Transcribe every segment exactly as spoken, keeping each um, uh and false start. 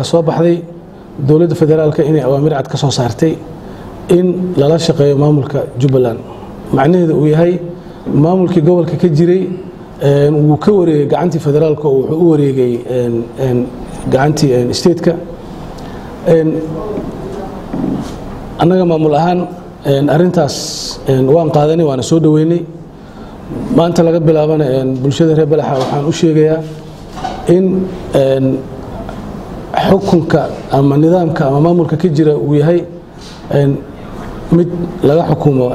soo baxday dowladda federaalka inay awaamir cad ka soo saartay in lala shaqeeyo maamulka Jubbaland macnaheedu uu yahay maamulkii gobolka ka jiray uu ka wareegay gacantii federaalka oo wuxuu u wareegay gacantii state-ka annaga maamul ahaan arintaas waan qaadanay waana soo dhaweynay maanta laga bilaabana bulshada reer Balaxa waxaan u sheegayaa in xukunka ama nidaamka ama maamulka ka jira uu yahay mid laga xukumo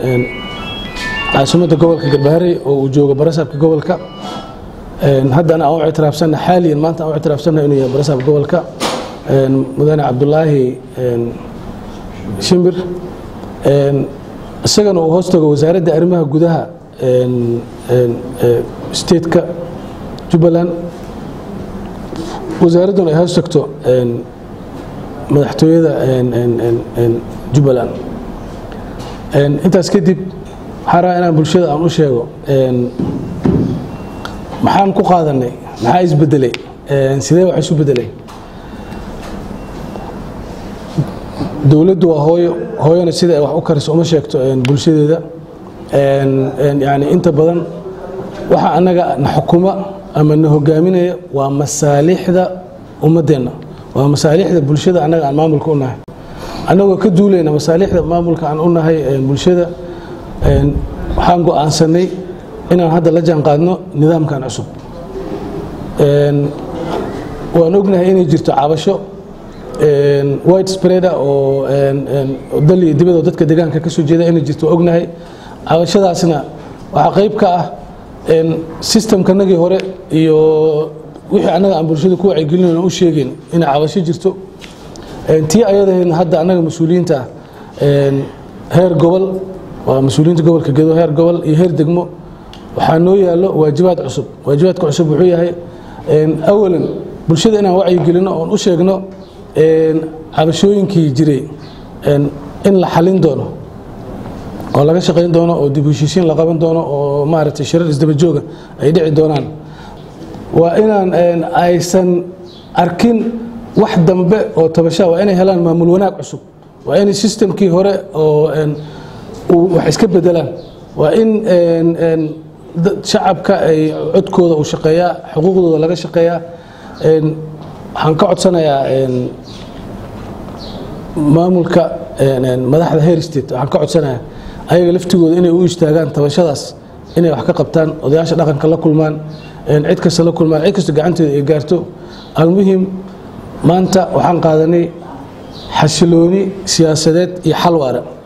عاصمة gobolka Galbeed oo uu joogo barasaabka gobolka haddana aan u ictiraafsana xaaliyan maanta aan u ictiraafsana inuu yahay barasaabka gobolka mudane Cabdullaahi Shimbir isagana uu hoos tago wasaaradda arrimaha gudaha state-ka Jubbaland wasaaraddan ay hoos tagto madaxtooyada Jubbaland intaas kadib xara inaan bulshada aan u sheego maxaan ku qaadanay maxaa isbedelay sidee wax isu bedelay dawladdu waa hooyo hooyana sida ay wax u kariso uma sheegto bulshadeeda yani inta badan waxa anaga na xukuma ama na hogaaminaya waa masaalixda ummadeena waa masaalixda bulshada anaga aan maamulka u nahay anagoo ka duulayna masaalixda maamulka aan u nahay bulshada waxaan go'aansanay inaan hadda la jaan qaadno nidaamkan cusub waan ognahay inay jirto cabasho white spread oo dal iyo dibadda dadka deegaanka ka soo jeeda inay jirto ognahay cabashadaasna waxa qayb ka ah systemkanagii hore iyo wixii anaga aan bulshada ku wacyigelinayno u sheegeen in cabasho jirto tii ayadana hadda anaga mas'uuliyiinta heer gobol waa mas'uuliyiinta gobolka Gedo heer gobol iyo heer degmo waxaa noo yaalo waajibaad cusub waajibaadka cusub wuxuu yahay awalan bulshada inaan wacyigelino oo u sheegno cabashooyinkii jiray in la xalin doono oo laga shaqeyn doono oo dib u heshiisiin la qaban doono oo maaragtay shirar isdaba jooga ay dhici doonaan waa inaan aysan arkin wax dambe oo tabasha waa inay helaan maamul wanaag cusub waa in systemkii hore oo wax iska bedelaan waa in shacabka ay codkooda u shaqeeyaa xuquuqdooda laga shaqeeyaa waxaan ka codsanayaa maamulka madaxda heer state waxaan ka codsanayaa ayaga laftigooda inay u istaagaan tabashadaas inay wax ka qabtaan odayaasha dhaqanka la kulmaan cid kasta la kulmaan cid kasta gacanteeda ay gaarto almuhim maanta waxaan qaadanay xasilooni siyaasadeed iyo xal waara